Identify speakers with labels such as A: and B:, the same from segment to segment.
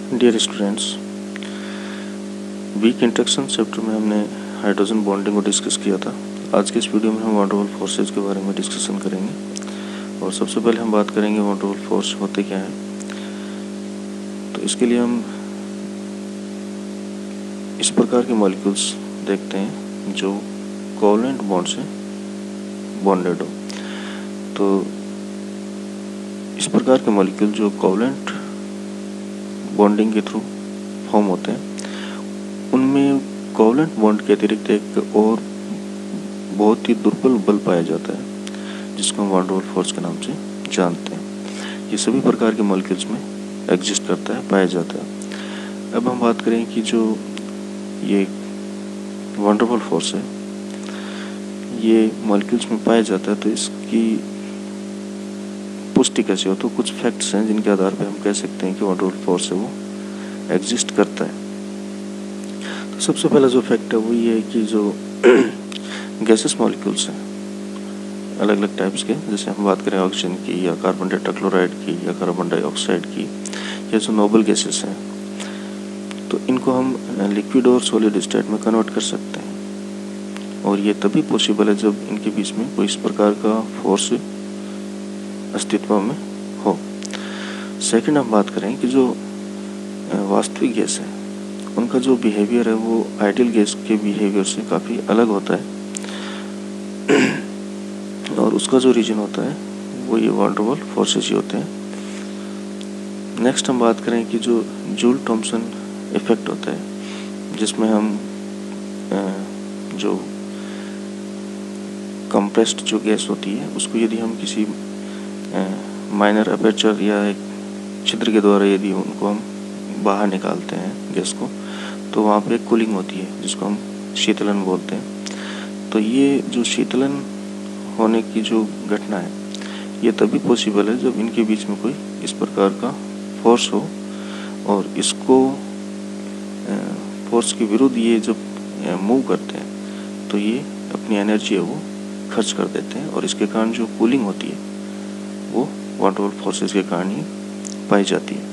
A: Dear students, weak interaction chapter में हमने hydrogen bonding को डिस्कस किया था। आज के इस वीडियो में हम वॉन फोर्सेज के बारे में डिस्कशन करेंगे और सबसे पहले हम बात करेंगे वॉन फोर्स होते क्या हैं। तो इसके लिए हम इस प्रकार के मॉलिक्यूल्स देखते हैं जो कोवलेंट बॉन्ड से बॉन्डेड हो। तो इस प्रकार के मॉलिक्यूल जो कोवलेंट बॉन्डिंग के थ्रू फॉर्म होते हैं, उनमें कोवलेंट बॉन्ड के अतिरिक्त एक और बहुत ही दुर्बल बल पाया जाता है जिसको हम वॉन डर वाल्स फोर्स के नाम से जानते हैं। ये सभी प्रकार के मॉलिक्यूल्स में एग्जिस्ट करता है, पाया जाता है। अब हम बात करें कि जो ये वॉन डर वाल्स फोर्स है, ये मॉलिक्यूल्स में पाया जाता है, तो इसकी पुष्टि कैसे हो। तो कुछ फैक्ट्स हैं जिनके आधार पर हम कह सकते हैं कि वॉन डर वाल्स फोर्स है वो एग्जिस्ट करता है। तो सबसे पहला जो फैक्ट है वो ये है कि जो गैसेस मॉलिक्यूल्स हैं अलग अलग टाइप्स के, जैसे हम बात करें ऑक्सीजन की या कार्बन टेट्राक्लोराइड की या कार्बन डाइऑक्साइड की, या जो नोबल गैसेस हैं, तो इनको हम लिक्विड और सॉलिड स्टेट में कन्वर्ट कर सकते हैं। और ये तभी पॉसिबल है जब इनके बीच में कोई इस प्रकार का फोर्स अस्तित्व में हो। सेकंड हम बात करें कि जो वास्तविक गैस है उनका जो बिहेवियर है वो आइडियल गैस के बिहेवियर से काफ़ी अलग होता है और उसका जो रीजन होता है वो ये वॉन डर वाल्स फोर्सेस ही होते हैं। नेक्स्ट हम बात करें कि जो जूल थॉम्सन इफेक्ट होता है, जिसमें हम जो कंप्रेस्ड जो गैस होती है उसको यदि हम किसी माइनर अपर्चर या एक छिद्र के द्वारा यदि उनको हम बाहर निकालते हैं गैस को, तो वहाँ पे कूलिंग होती है जिसको हम शीतलन बोलते हैं। तो ये जो शीतलन होने की जो घटना है ये तभी पॉसिबल है जब इनके बीच में कोई इस प्रकार का फोर्स हो, और इसको फोर्स के विरुद्ध ये जब मूव करते हैं तो ये अपनी एनर्जी है वो खर्च कर देते हैं, और इसके कारण जो कूलिंग होती है वो वॉन डर वाल्स फोर्सेस के कारण ही पाई जाती है।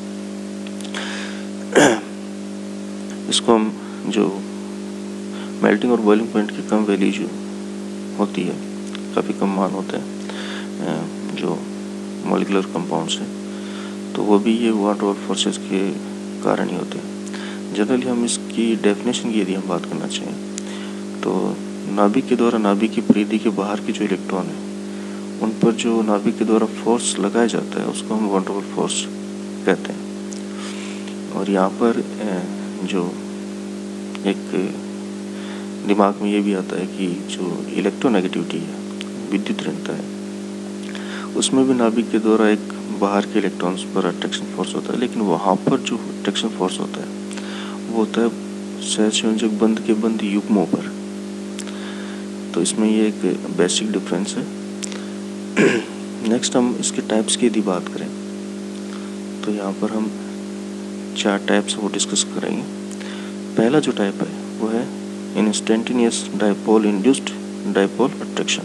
A: इसको हम जो मेल्टिंग और बॉइलिंग पॉइंट की कम वैल्यू जो होती है, काफ़ी कम मान होता है जो मॉलिक्यूलर कंपाउंड्स हैं, तो वो भी ये वॉन डर वाल्स फोर्सेस के कारण ही होते हैं। जनरली हम इसकी डेफिनेशन की यदि हम बात करना चाहें तो नाभिक के द्वारा नाभिक की परिधि के बाहर की जो इलेक्ट्रॉन है उन पर जो नाभिक के द्वारा फोर्स लगाया जाता है उसको हम वॉन डर वाल्स फोर्स कहते हैं। और यहाँ पर जो एक दिमाग में ये भी आता है कि जो इलेक्ट्रोनेगेटिविटी है, विद्युत ऋणता है, उसमें भी नाभिक के द्वारा एक बाहर के इलेक्ट्रॉन्स पर अट्रैक्शन फोर्स होता है, लेकिन वहाँ पर जो अट्रैक्शन फोर्स होता है वो होता है सहसंयोजक बंध के बंध युग्मों पर। तो इसमें ये एक बेसिक डिफरेंस है। नेक्स्ट हम इसके टाइप्स की यदि बात करें तो यहाँ पर हम 4 टाइप्स वो डिस्कस करेंगे। पहला जो टाइप है वो है instantaneous dipole induced dipole attraction,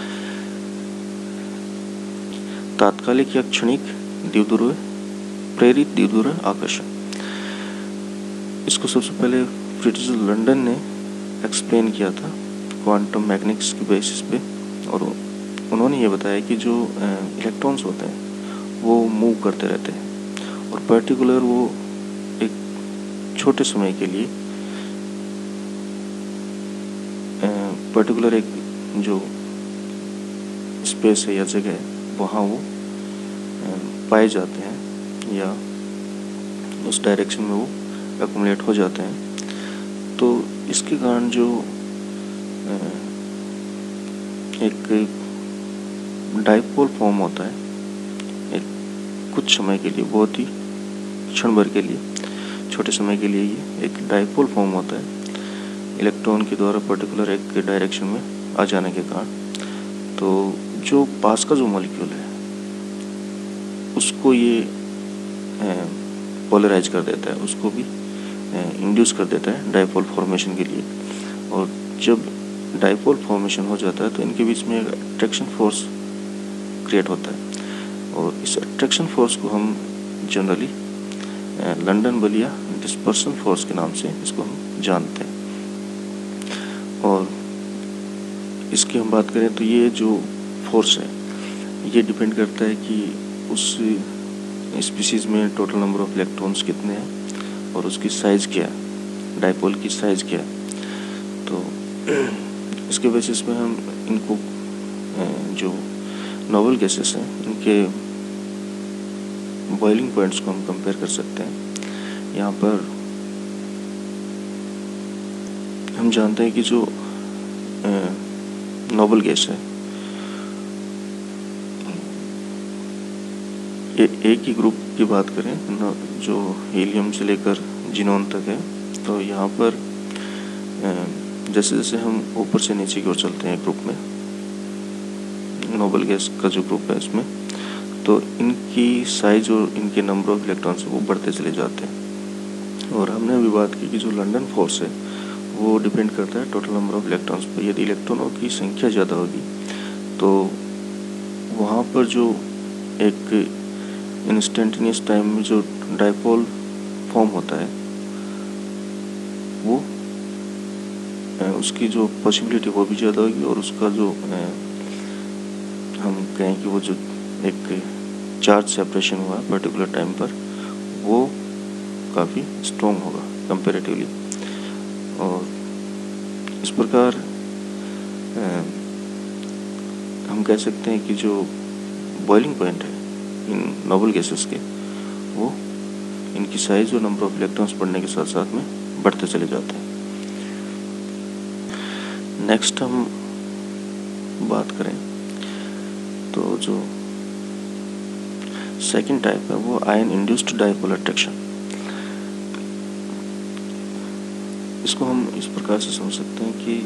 A: तात्कालिक या क्षणिक द्विध्रुव प्रेरित द्विध्रुव आकर्षण। इसको सबसे पहले फ्रिट्ज लंडन ने एक्सप्लेन किया था क्वांटम मैकेनिक्स की बेसिस पे, और उन्होंने ये बताया कि जो इलेक्ट्रॉन्स होते हैं वो मूव करते रहते हैं, और पर्टिकुलर वो एक छोटे समय के लिए पर्टिकुलर एक जो स्पेस है या जगह है वहाँ वो पाए जाते हैं या उस डायरेक्शन में वो एक्युमुलेट हो जाते हैं। तो इसके कारण जो एक डाइपोल फॉर्म होता है एक कुछ समय के लिए, बहुत ही क्षण भर के लिए, छोटे समय के लिए ये एक डाइपोल फॉर्म होता है इलेक्ट्रॉन के द्वारा पर्टिकुलर एक डायरेक्शन में आ जाने के कारण। तो जो पास का जो मॉलिक्यूल है उसको ये पोलराइज कर देता है, उसको भी इंड्यूस कर देता है डाइपोल फॉर्मेशन के लिए। और जब डाइपोल फॉर्मेशन हो जाता है तो इनके बीच में एक अट्रैक्शन फोर्स क्रिएट होता है, और इस अट्रैक्शन फोर्स को हम जनरली लंदन बल या डिस्पर्सन फोर्स के नाम से इसको हम जानते हैं। और इसकी हम बात करें तो ये जो फोर्स है ये डिपेंड करता है कि उस स्पीशीज़ में टोटल नंबर ऑफ इलेक्ट्रॉन्स कितने हैं और उसकी साइज़ क्या है, डाइपोल की साइज़ क्या है। तो इसके बेसिस में हम इनको जो नोबल गैसेस हैं इनके बॉइलिंग पॉइंट्स को हम कंपेयर कर सकते हैं। यहाँ पर हम जानते हैं कि जो नोबल गैस है ये एक ही ग्रुप की बात करें जो हीलियम से लेकर जिनोन तक है, तो यहाँ पर जैसे जैसे हम ऊपर से नीचे की ओर चलते हैं ग्रुप में, नोबल गैस का जो ग्रुप है इसमें, तो इनकी साइज और इनके नंबर ऑफ इलेक्ट्रॉन्स वो बढ़ते चले जाते हैं। और हमने अभी बात की कि जो लंदन फोर्स है वो डिपेंड करता है टोटल नंबर ऑफ इलेक्ट्रॉन्स पर। यदि इलेक्ट्रॉनों की संख्या ज़्यादा होगी तो वहाँ पर जो एक इंस्टेंटेनियस टाइम में जो डाइपोल फॉर्म होता है वो उसकी जो पॉसिबिलिटी वो भी ज़्यादा होगी और उसका जो हम कहें कि वो जो एक चार्ज सेपरेशन हुआ पर्टिकुलर टाइम पर वो काफ़ी स्ट्रॉन्ग होगा कंपैरेटिवली। और इस प्रकार हम कह सकते हैं कि जो बॉइलिंग पॉइंट है इन नोबल गैसेस के वो इनकी साइज और नंबर ऑफ इलेक्ट्रॉन्स बढ़ने के साथ साथ में बढ़ते चले जाते हैं। नेक्स्ट हम बात करें तो जो सेकंड टाइप है वो आयन इंड्यूस्ड डाइपोल अट्रैक्शन। इसको हम इस प्रकार से समझ सकते हैं कि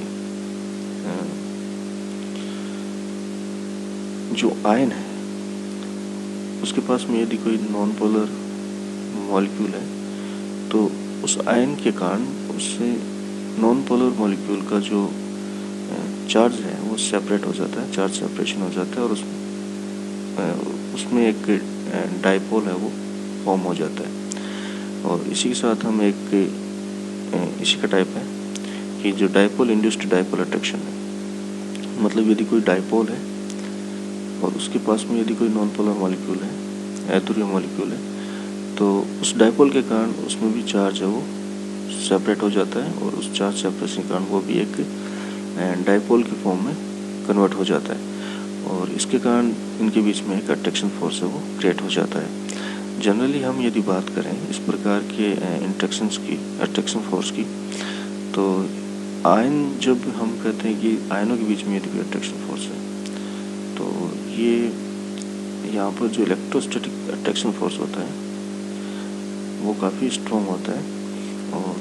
A: जो आयन है उसके पास में यदि कोई नॉन पोलर मॉलिक्यूल है तो उस आयन के कारण उससे नॉन पोलर मॉलिक्यूल का जो चार्ज है वो सेपरेट हो जाता है, चार्ज सेपरेशन हो जाता है और उसमें एक डाइपोल है वो फॉर्म हो जाता है। और इसी के साथ हम इसी का टाइप है कि जो डाइपोल इंड्यूस्ड डाइपोल अट्रैक्शन है, मतलब यदि कोई डाइपोल है और उसके पास में यदि कोई नॉन पोलर मॉलिक्यूल है, एथेरियम मॉलिक्यूल है, तो उस डाइपोल के कारण उसमें भी चार्ज है वो सेपरेट हो जाता है और उस चार्ज सेपरेशन के कारण वो भी एक डाइपोल के फॉर्म में कन्वर्ट हो जाता है और इसके कारण इनके बीच में एक अट्रैक्शन फोर्स है वो क्रिएट हो जाता है। जनरली हम यदि बात करें इस प्रकार के इंट्रैक्शंस की, अट्रैक्शन फोर्स की, तो आयन जब हम कहते हैं कि आयनों के बीच में यदि कोई अट्रैक्शन फोर्स है तो ये यहाँ पर जो इलेक्ट्रोस्टैटिक अट्रैक्शन फोर्स होता है वो काफ़ी स्ट्रॉन्ग होता है और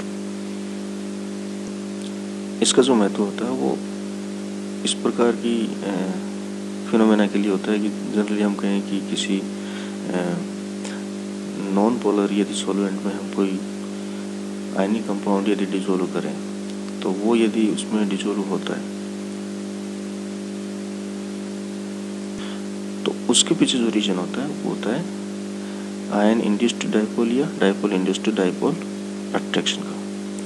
A: इसका जो महत्व होता है वो इस प्रकार की फिनोमेना के लिए होता है कि जनरली हम कहें कि किसी नॉन पोलर यदि सॉल्वेंट में हम कोई आयनिक कंपाउंड यदि डिसोल्व करें तो वो यदि उसमें डिसोल्व होता है तो उसके पीछे जो रीजन होता है वो होता है आयन इंड्यूस्ड डाइपोल या डाइपोल इंड्यूस्ड डाइपोल अट्रैक्शन का।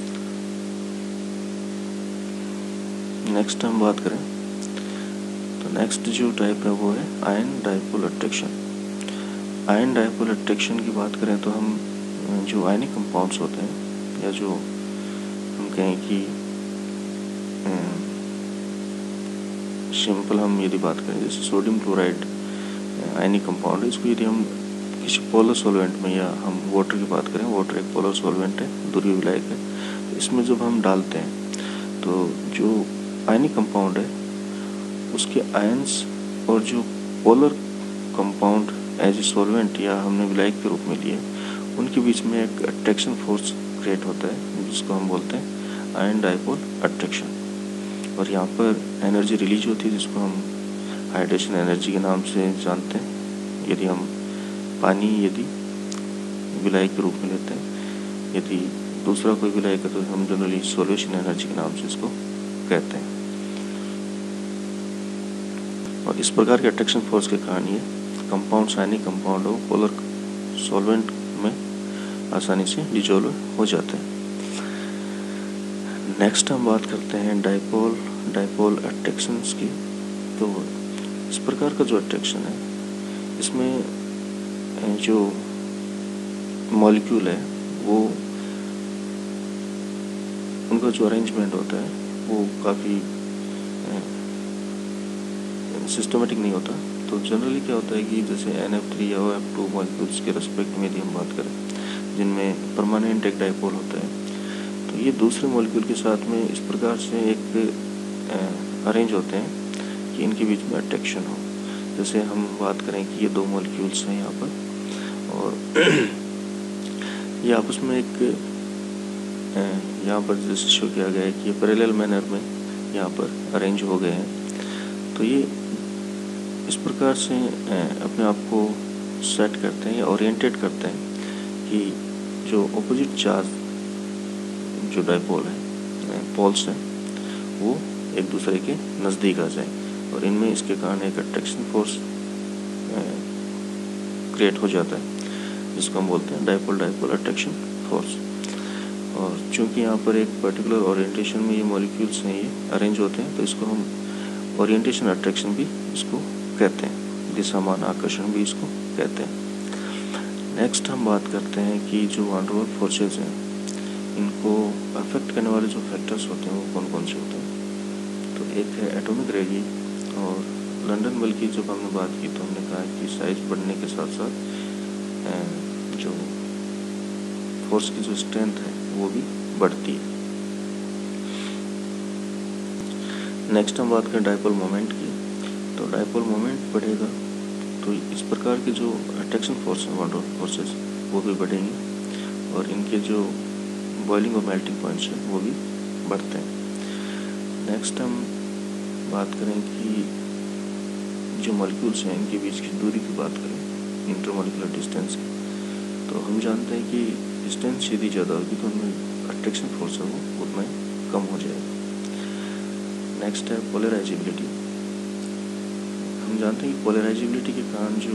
A: नेक्स्ट हम बात करें तो नेक्स्ट जो टाइप है वो है ion dipole attraction. Ion dipole attraction की बात करें तो हम जो आयनिक कंपाउंड्स होते हैं या जो हम कहें कि सिंपल हम यदि बात करें जैसे सोडियम क्लोराइड आयनिक कंपाउंड है, इसको यदि हम किसी पोलर सॉल्वेंट में या हम वाटर की बात करें, वाटर एक पोलर सॉल्वेंट है, ध्रुवीय विलायक है, तो इसमें जब हम डालते हैं तो जो आयनिक कंपाउंड है उसके आयंस और जो polar compound as a solvent या हमने विलायक के रूप में लिए उनके बीच में एक अट्रैक्शन फोर्स क्रिएट होता है जिसको हम बोलते हैं आयन डाइपोल अट्रैक्शन। और यहाँ पर एनर्जी रिलीज होती है जिसको हम हाइड्रेशन एनर्जी के नाम से जानते हैं। यदि हम पानी यदि विलायक के रूप में लेते हैं, यदि दूसरा कोई विलायक है तो हम जनरली सॉल्यूशन एनर्जी के नाम से इसको कहते हैं। और इस प्रकार के अट्रैक्शन फोर्स के कारण ये कंपाउंड आयनिक कंपाउंड हो पोलर सॉल्वेंट में आसानी से डिजोल्व हो जाते हैं। नेक्स्ट हम बात करते हैं डाइपोल अट्रैक्शंस की। तो इस प्रकार का जो अट्रैक्शन है, इसमें जो मॉलिक्यूल है वो उनका जो अरेंजमेंट होता है वो काफ़ी सिस्टमेटिक नहीं होता। तो जनरली क्या होता है कि जैसे NF3 या OF2 मॉलिक्यूल्स के रेस्पेक्ट में यदि हम बात करें, जिनमें परमानेंट एक डाइपोल होता है, तो ये दूसरे मॉलिक्यूल के साथ में इस प्रकार से एक अरेंज होते हैं कि इनके बीच में अट्रैक्शन हो। जैसे हम बात करें कि ये दो मॉलिक्यूल्स हैं यहाँ पर, और ये आपस में एक यहाँ पर जैसे शो किया गया है कि ये पैरेलल मैनर में यहाँ पर अरेंज हो गए हैं। तो ये इस प्रकार से अपने आप को सेट करते हैं या ओरिएंटेड करते हैं कि जो ऑपोजिट चार्ज जो डाइपोल है, पोल्स हैं, वो एक दूसरे के नज़दीक आ जाए, और इनमें इसके कारण एक अट्रैक्शन फोर्स क्रिएट हो जाता है, जिसको हम बोलते हैं डाइपोल अट्रैक्शन फोर्स। और चूंकि यहाँ पर एक पर्टिकुलर ओरिएंटेशन में ये मॉलिक्यूल्स हैं, ये अरेंज होते हैं, तो इसको हम ओरिएंटेशन अट्रैक्शन भी इसको कहते हैं, दिशामान आकर्षण भी इसको कहते हैं। नेक्स्ट हम बात करते हैं कि जो वान डेर वाल्स फोर्सेस हैं, इनको अफेक्ट करने वाले जो फैक्टर्स होते हैं वो कौन कौन से होते हैं। तो एक है एटॉमिक रेडियस, और लंदन बल की जब हमने बात की तो हमने कहा कि साइज बढ़ने के साथ साथ जो फोर्स की जो स्ट्रेंथ है वो भी बढ़ती है। नेक्स्ट हम बात करें डाइपोल मोमेंट की। तो डाइपोल मोमेंट बढ़ेगा तो इस प्रकार के जो अट्रैक्शन फोर्स हैं, वान डेर वाल्स फोर्सेस, वो भी बढ़ेंगे, और इनके जो बॉइलिंग और मेल्टिंग पॉइंट्स हैं वो भी बढ़ते हैं। नेक्स्ट हम बात करें कि जो मॉलिक्यूल्स हैं इनके बीच की दूरी की बात करें, इंटरमॉलिक्यूलर डिस्टेंस, तो हम जानते हैं कि डिस्टेंस यदि ज़्यादा होगी तो उनमें अट्रैक्शन फोर्स है वो उतना ही कम हो जाएगा। नेक्स्ट है पोलराइजेबिलिटी। हम जानते हैं कि पोलराइजेबिलिटी के कारण जो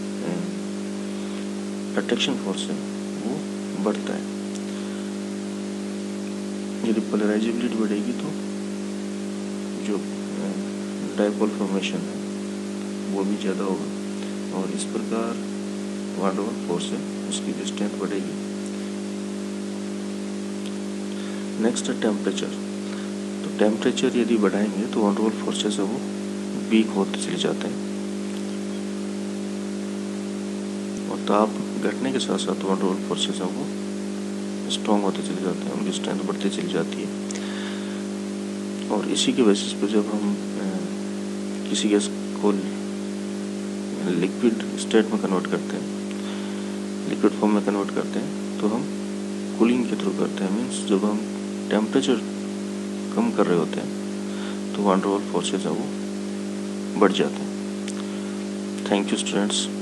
A: अट्रैक्शन फोर्स है वो बढ़ता है। यदि पोलराइजेबिलिटी बढ़ेगी तो जो डाइपोल फॉर्मेशन है वो भी ज़्यादा होगा, और इस प्रकार वान डेर वाल्स फोर्स है उसकी भी स्ट्रेंथ बढ़ेगी। नेक्स्ट है टेम्परेचर। तो टेम्परेचर यदि बढ़ाएंगे तो वान डेर वाल्स फोर्सेस है वो वीक होते चले जाते हैं, और ताप घटने के साथ साथ वान डेर वाल्स फोर्सेस हैं वो स्ट्रॉन्ग होते चले जाते हैं, उनकी स्ट्रेंथ बढ़ती चली जाती है। और इसी के बेसिस पर जब हम किसी गैस को लिक्विड स्टेट में कन्वर्ट करते हैं, लिक्विड फॉर्म में कन्वर्ट करते हैं, तो हम कूलिंग के थ्रू करते हैं। मीन्स जब हम टेम्परेचर कम कर रहे होते हैं तो वान डेर वाल्स फोर्सेस हैं वो बढ़ जाते हैं। Thank you students.